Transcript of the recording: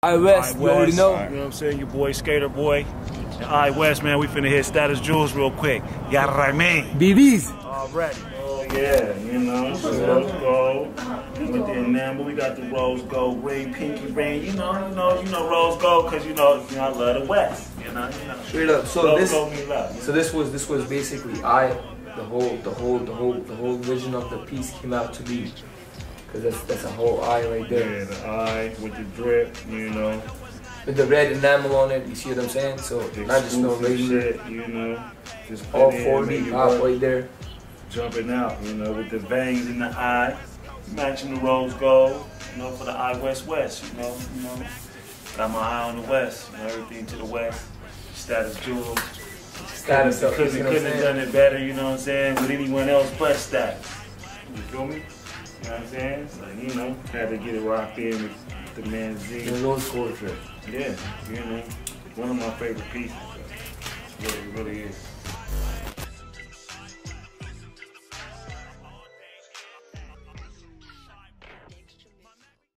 Iwest, you already know. You know what I'm saying? Your boy, Skater Boy. And Iwest, man, we finna hit Status Jewels real quick. You got it right, man. BBs. Already. Oh, yeah, you know, rose gold. With the enamel, we got the rose gold ring, pinky ring. You know, rose gold, cause you know, I love the West. You know. Straight up. So rose this, gold mean love. so this was basically the whole vision of the piece came out to be. Cause that's a whole eye right there. Yeah, the eye with the drip, you know. With the red enamel on it, you see what I'm saying? So not just no regular shit, you know. Just all 4D pop right there. Jumping out, you know, with the veins in the eye, matching the rose gold, you know, for the Iwestwest, you know. Got my eye on the West, you know, everything to the West. Status Jewels. Status up. Couldn't have done it better, you know what I'm saying, with anyone else but Status. You feel me? You know what I'm saying? So, you know, had to get it rocked in with the man Z. The rose gold trip. Yeah, you know, one of my favorite pieces. It really is.